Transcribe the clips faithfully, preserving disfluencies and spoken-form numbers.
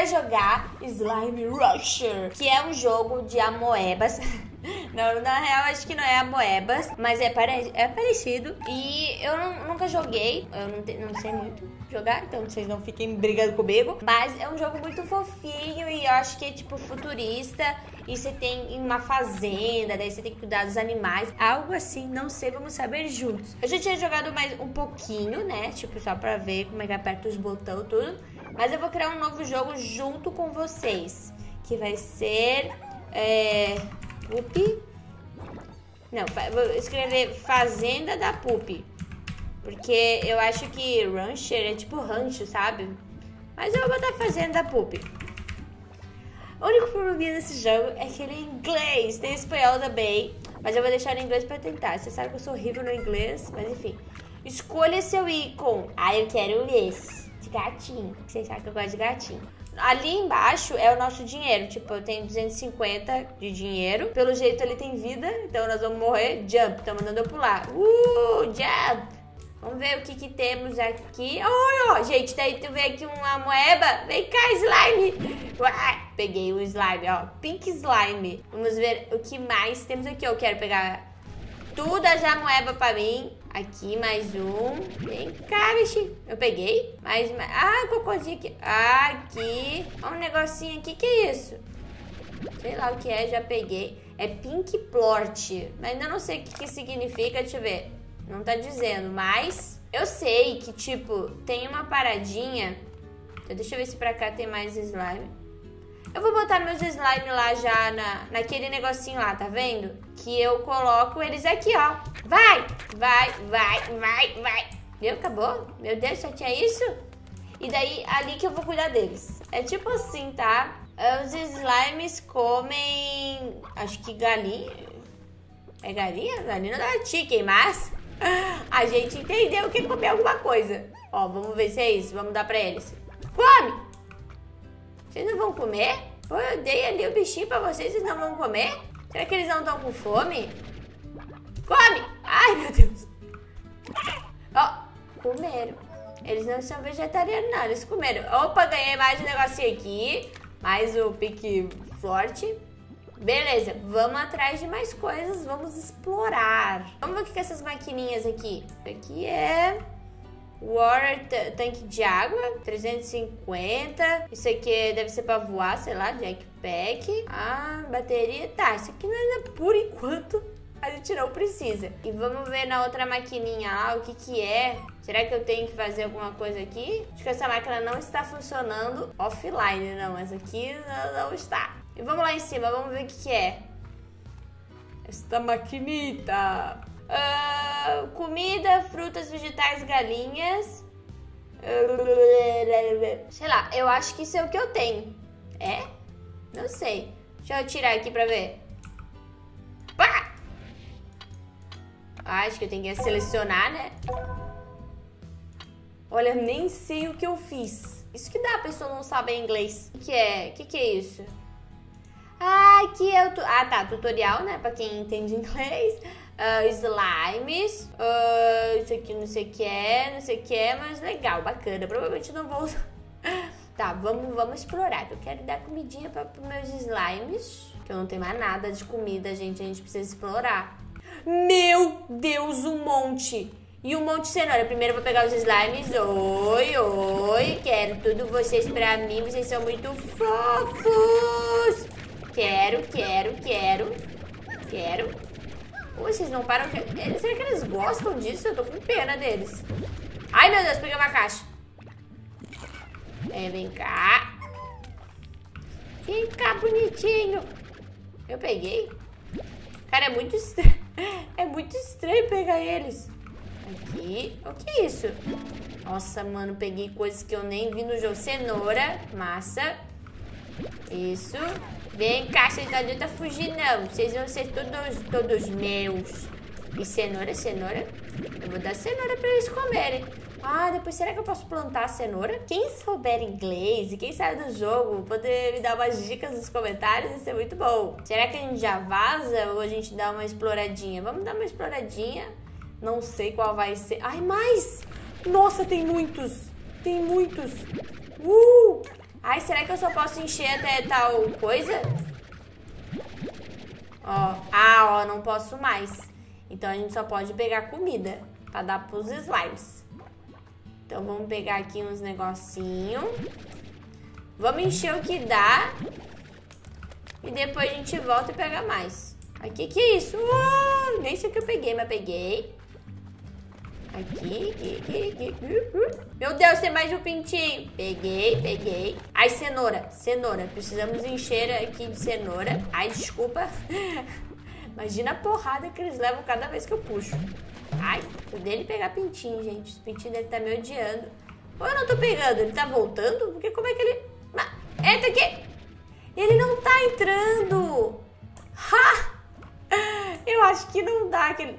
pra jogar Slime Rusher, que é um jogo de amoebas. Não, na real, acho que não é amoebas, mas é, pare... é parecido. E eu não, nunca joguei, eu não, te... não sei muito jogar, então vocês não fiquem brigando comigo. Mas é um jogo muito fofinho e eu acho que é tipo futurista. E você tem uma fazenda, daí você tem que cuidar dos animais. Algo assim, não sei, vamos saber juntos. Eu já tinha jogado mais um pouquinho, né? Tipo, só pra ver como é que aperta os botões, tudo. Mas eu vou criar um novo jogo junto com vocês. Que vai ser... É... Pupi? Não, vou escrever Fazenda da Pupi. Porque eu acho que Rancher é tipo rancho, sabe? Mas eu vou botar Fazenda da Pupi. O único problema desse jogo é que ele é em inglês. Tem espanhol também. Mas eu vou deixar em inglês pra tentar. Você sabe que eu sou horrível no inglês. Mas enfim. Escolha seu ícone. Ah, eu quero esse. De gatinho. Vocês sabem que eu gosto de gatinho. Ali embaixo é o nosso dinheiro. Tipo, eu tenho duzentos e cinquenta de dinheiro. Pelo jeito ele tem vida. Então nós vamos morrer. Jump. Estão mandando eu pular. Uh, jump. Vamos ver o que que temos aqui. Oh, oh, gente, daí tu vê aqui uma moeba. Vem cá, slime. Uai, peguei o slime, ó. Pink slime. Vamos ver o que mais temos aqui. Eu quero pegar tudo a moeba pra mim. Aqui, mais um. Vem cá, bichinho. Eu peguei. Mais uma. Ah, cocôzinho aqui. Aqui. Olha um negocinho aqui. Que é isso? Sei lá o que é, já peguei. É pink plort. Mas ainda não sei o que que significa. Deixa eu ver. Não tá dizendo, mas eu sei que, tipo, tem uma paradinha. Então, deixa eu ver se pra cá tem mais slime. Eu vou botar meus slime lá já na, naquele negocinho lá, tá vendo? Que eu coloco eles aqui, ó. Vai, vai, vai, vai, vai. Viu? Acabou? Meu Deus, só tinha isso? E daí, ali que eu vou cuidar deles. É tipo assim, tá? Os slimes comem, acho que galinha. É galinha? Galinha não é chicken, mas... a gente entendeu que comer alguma coisa. Ó, vamos ver se é isso. Vamos dar pra eles. Come! Vocês não vão comer? Pô, eu dei ali o bichinho pra vocês. Vocês não vão comer? Será que eles não estão com fome? Come! Ai, meu Deus. Ó, comeram. Eles não são vegetarianos, não. Eles comeram. Opa, ganhei mais um negocinho aqui. Mais o pique forte. Beleza, vamos atrás de mais coisas, vamos explorar. Vamos ver o que é essas maquininhas aqui. Aqui é Water tanque de água, trezentos e cinquenta. Isso aqui deve ser pra voar, sei lá, jetpack. Ah, bateria. Tá, isso aqui não é por enquanto. A gente não precisa. E vamos ver na outra maquininha lá o que que é. Será que eu tenho que fazer alguma coisa aqui? Acho que essa máquina não está funcionando offline, não. Essa aqui não, não está. E vamos lá em cima, vamos ver o que que é. Esta maquinita. Uh, comida, frutas, vegetais, galinhas. Uh, sei lá, eu acho que isso é o que eu tenho. É? Não sei. Deixa eu tirar aqui pra ver. Pá! Acho que eu tenho que selecionar, né? Olha, eu nem sei o que eu fiz. Isso que dá, a pessoa não sabe inglês. O que é? O que que é isso? Ah, aqui é o... Tu... Ah, tá. Tutorial, né? Pra quem entende inglês. Uh, slimes. Uh, isso aqui não sei o que é. Não sei o que é, mas legal, bacana. Provavelmente não vou usar. Tá, vamos, vamos explorar. Eu quero dar comidinha para os meus slimes. Que eu não tenho mais nada de comida, gente. A gente precisa explorar. Meu Deus, um monte. E um monte de cenoura. Primeiro eu vou pegar os slimes. Oi, oi. Quero tudo vocês pra mim. Vocês são muito fofos. Quero, quero, quero. Quero. Ui, vocês não param... Será que eles gostam disso? Eu tô com pena deles. Ai, meu Deus, peguei uma caixa. É, vem cá. Vem cá, bonitinho. Eu peguei. Cara, é muito estranho. É muito estranho pegar eles. Aqui. O que é isso? Nossa, mano, peguei coisas que eu nem vi no jogo. Cenoura, massa. Isso. Vem cá, vocês não adianta fugir, não. Vocês vão ser todos, todos meus. E cenoura, cenoura. Eu vou dar cenoura pra eles comerem. Ah, depois será que eu posso plantar cenoura? Quem souber inglês e quem sabe do jogo, poder me dar umas dicas nos comentários, isso é muito bom. Será que a gente já vaza ou a gente dá uma exploradinha? Vamos dar uma exploradinha. Não sei qual vai ser. Ai, mais! Nossa, tem muitos! Tem muitos! Uh! Ai, será que eu só posso encher até tal coisa? Ó, ah, ó, não posso mais. Então a gente só pode pegar comida pra dar pros slimes. Então vamos pegar aqui uns negocinhos. Vamos encher o que dá. E depois a gente volta e pega mais. Aqui, que é isso? Uh, nem sei o que eu peguei, mas peguei. Aqui, aqui, aqui, aqui. Meu Deus, tem mais um pintinho. Peguei, peguei. Ai, cenoura, cenoura. Precisamos encher aqui de cenoura. Ai, desculpa. Imagina a porrada que eles levam cada vez que eu puxo. Ai, tô dele pegar pintinho, gente. Esse pintinho deve estar me odiando. Ou eu não tô pegando? Ele tá voltando? Porque como é que ele... Ah, entra aqui. Ele não tá entrando. Ha! Eu acho que não dá aquele...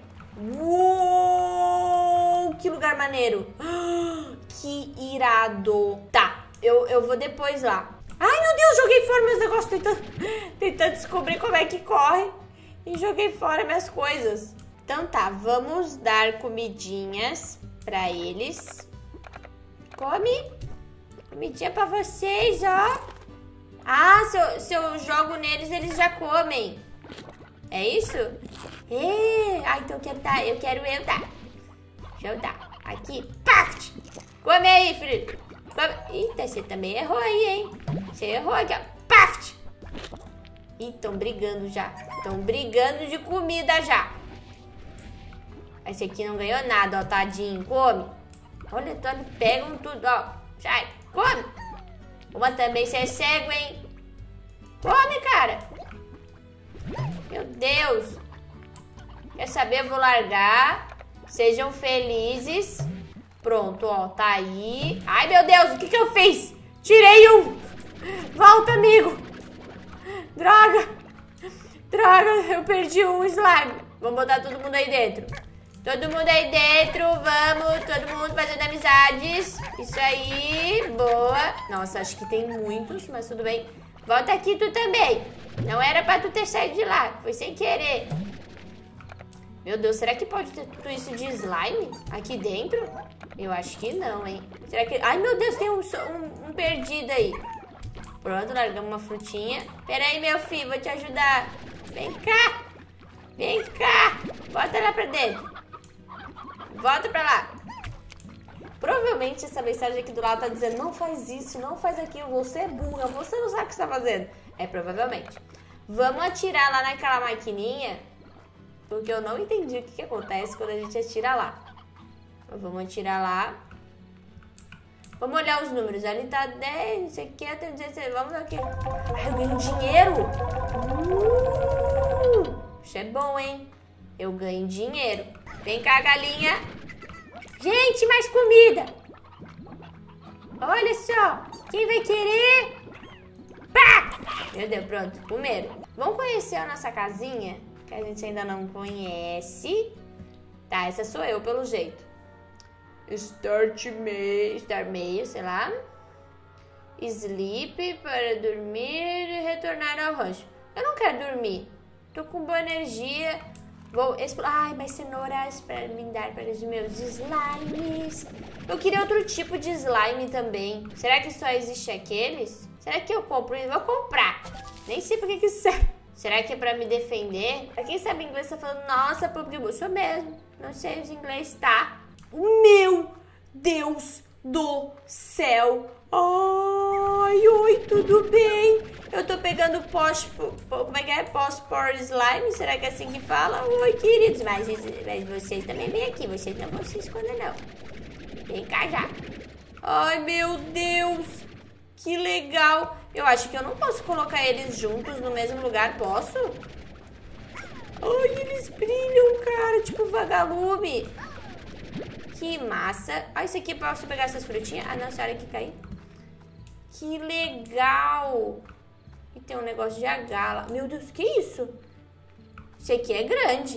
Uou, que lugar maneiro. Que irado. Tá, eu, eu vou depois lá. Ai, meu Deus, joguei fora meus negócios. Tentando, tentando descobrir como é que corre. E joguei fora minhas coisas. Então tá, vamos dar comidinhas pra eles. Come. Comidinha pra vocês, ó. Ah, se eu, se eu jogo neles, eles já comem. É isso? É. Ah, então eu quero dar. Eu quero eu dar. Deixa eu dar. Aqui. Paft! Come aí, filho. Come. Eita, você também errou aí, hein? Você errou aqui, ó. Paft! Ih, estão brigando já. Estão brigando de comida já. Esse aqui não ganhou nada, ó, tadinho. Come. Olha, então pegam tudo, ó. Sai, come. Uma também, você é cego, hein? Come, cara. Meu Deus. Quer saber? Eu vou largar. Sejam felizes. Pronto, ó, tá aí. Ai, meu Deus, o que que eu fiz? Tirei um. Volta, amigo. Droga. Droga, eu perdi um slime. Vamos botar todo mundo aí dentro. Todo mundo aí dentro, vamos. Todo mundo fazendo amizades. Isso aí, boa. Nossa, acho que tem muitos, mas tudo bem. Volta aqui tu também. Não era pra tu ter saído de lá, foi sem querer. Meu Deus, será que pode ter tudo isso de slime aqui dentro? Eu acho que não, hein? Será que... Ai, meu Deus, tem um, um, um perdido aí. Pronto, largamos uma frutinha. Pera aí, meu filho, vou te ajudar. Vem cá. Vem cá. Bota lá pra dentro. Volta pra lá. Provavelmente essa mensagem aqui do lado tá dizendo: não faz isso, não faz aquilo, você é burra, você não sabe o que você tá fazendo. É, provavelmente. Vamos atirar lá naquela maquininha, porque eu não entendi o que, que acontece quando a gente atira lá. Vamos atirar lá. Vamos olhar os números. Ali tá dez, não sei o que, até dezesseis. Vamos aqui. Ai, eu ganho dinheiro. Uh, isso é bom, hein? Eu ganho dinheiro. Vem cá, galinha. Gente, mais comida. Olha só. Quem vai querer? Pá! Meu Deus, pronto. Comeram. Vamos conhecer a nossa casinha, que a gente ainda não conhece. Tá, essa sou eu, pelo jeito. Start meio, start meio, sei lá. Sleep, para dormir e retornar ao rancho. Eu não quero dormir. Tô com boa energia. Vou explorar. Ai, mais cenouras para me dar para os meus slimes. Eu queria outro tipo de slime também. Será que só existe aqueles? Será que eu compro? Eu vou comprar. Nem sei por que que serve. Será que é pra me defender? Pra quem sabe inglês, tá falando, nossa, public book. Sou mesmo. Não sei os inglês, tá? Meu Deus do céu. Ai, oi, tudo bem? Eu tô pegando pós... Como é que é? Pós-por slime? Será que é assim que fala? Oi, queridos. Mas, mas vocês também vêm aqui. Vocês não vão se esconder, não. Vem cá já. Ai, meu Deus. Que legal. Eu acho que eu não posso colocar eles juntos no mesmo lugar. Posso? Ai, eles brilham, cara. Tipo vagalume. Que massa. Ah, isso aqui é pra você pegar essas frutinhas. Ah, não, essa hora que caiu. Que legal. E tem um negócio de H lá. Meu Deus, que isso? Isso aqui é grande.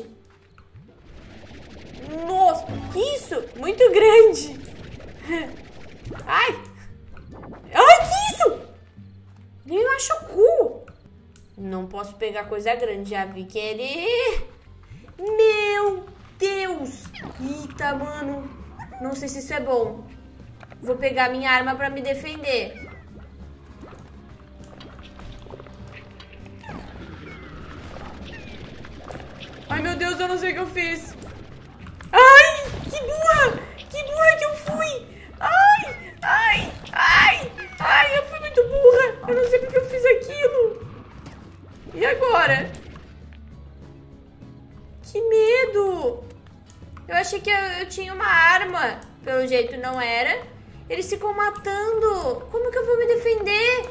Nossa, que isso? Muito grande. Ai. Ai, que isso? Nem machucou. Não posso pegar coisa grande. Já vi que ele... Meu Deus. Eita, mano. Não sei se isso é bom. Vou pegar minha arma pra me defender. Ai, meu Deus, eu não sei o que eu fiz. Ai, que burra. Que burra que eu fui. Ai, ai, ai. Ai, eu fui muito burra. Eu não sei porque eu fiz aquilo. E agora? Que medo. Eu achei que eu, eu tinha uma arma. Pelo jeito não era. Eles ficam matando. Como que eu vou me defender?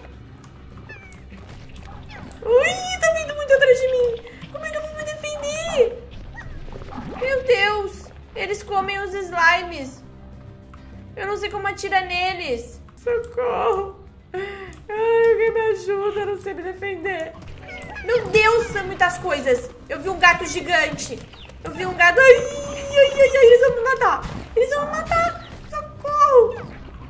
Ui, tá vindo muito atrás de mim. Como é que eu vou me defender? Meu Deus. Eles comem os slimes. Eu não sei como atirar neles. Socorro. Ai, alguém me ajuda. Eu não sei me defender. Meu Deus, são muitas coisas. Eu vi um gato gigante. Eu vi um gato... Ai, ai, ai, ai, eles vão me matar. Eles vão me matar. Socorro.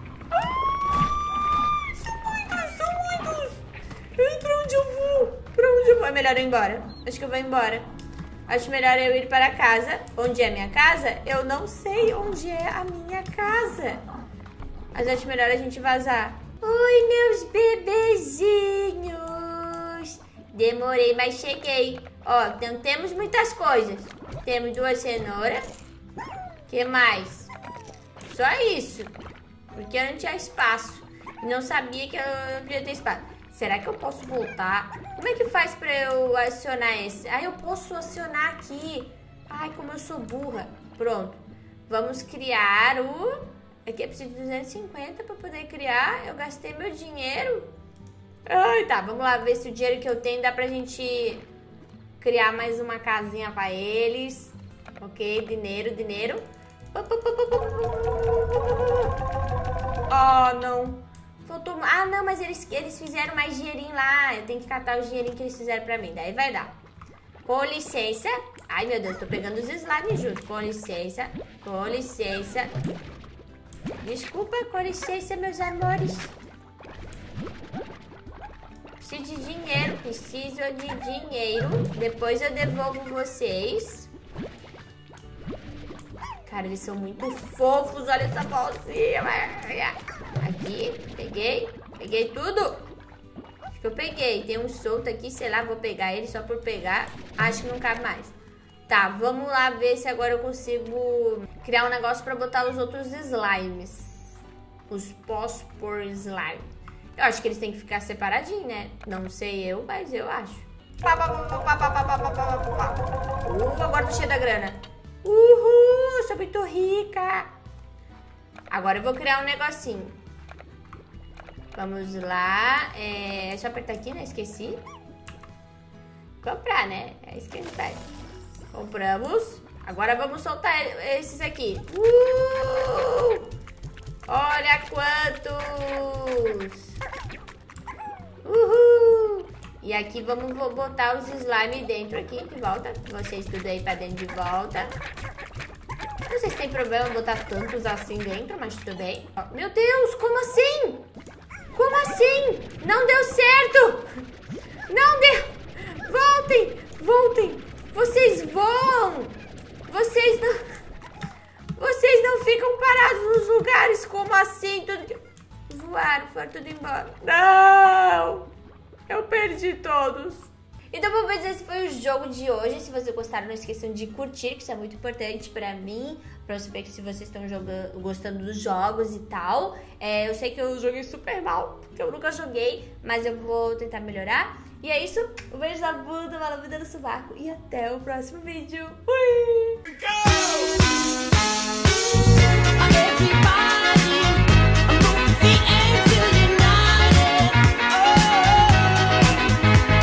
Ai, são muitos, são muitos. Ai, pra onde eu vou? Pra onde eu vou? É melhor eu ir embora. Acho que eu vou embora. Acho melhor eu ir para casa. Onde é a minha casa? Eu não sei onde é a minha casa. Mas acho melhor a gente vazar. Oi, meus bebezinhos. Demorei, mas cheguei. Ó, então temos muitas coisas. Temos duas cenouras. Que mais? Só isso. Porque eu não tinha espaço. Não sabia que eu não podia ter espaço. Será que eu posso voltar? Como é que faz pra eu acionar esse? Ah, eu posso acionar aqui. Ai, como eu sou burra. Pronto. Vamos criar o... Aqui eu preciso de duzentos e cinquenta pra poder criar. Eu gastei meu dinheiro. Ai, tá. Vamos lá ver se o dinheiro que eu tenho dá pra gente criar mais uma casinha pra eles. Ok, dinheiro, dinheiro. Oh, não. Faltou... Ah, não, mas eles, eles fizeram mais dinheirinho lá. Eu tenho que catar os dinheirinhos que eles fizeram pra mim. Daí vai dar. Com licença. Ai, meu Deus, tô pegando os slimes junto. Com licença. Com licença. Desculpa, com licença, meus amores. Preciso de dinheiro. Preciso de dinheiro. Depois eu devolvo vocês. Cara, eles são muito fofos. Olha essa bolsinha. Aqui, peguei. Peguei tudo. Acho que eu peguei. Tem um solto aqui, sei lá, vou pegar ele só por pegar. Acho que não cabe mais. Tá, vamos lá ver se agora eu consigo criar um negócio pra botar os outros slimes. Os pós-por slime. Eu acho que eles têm que ficar separadinhos, né? Não sei eu, mas eu acho. Uh, agora tô cheia da grana. Uhul, sou muito rica. Agora eu vou criar um negocinho. Vamos lá. É só apertar aqui, né? Esqueci. Comprar, né? É isso que a gente faz. Compramos. Agora vamos soltar esses aqui. Uh! Olha quantos! Uhul! E aqui vamos botar os slime dentro aqui, de volta. Vocês tudo aí pra dentro de volta. Não sei se tem problema botar tantos assim dentro, mas tudo bem. Meu Deus, como assim? Como assim? Não deu certo! Não deu! Voltem! Voltem! Vocês voam! Vocês não... Vocês não ficam parados nos lugares. Como assim? Tudo... Voaram, foram tudo embora. Não! Eu perdi todos. Então, bom, mas esse foi o jogo de hoje. Se vocês gostaram, não esqueçam de curtir, que isso é muito importante pra mim, pra eu saber que se vocês estão jogando, gostando dos jogos e tal. É, eu sei que eu joguei super mal, porque eu nunca joguei, mas eu vou tentar melhorar. E é isso. Um beijo na bunda, uma lambida no sovaco e até o próximo vídeo. Fui!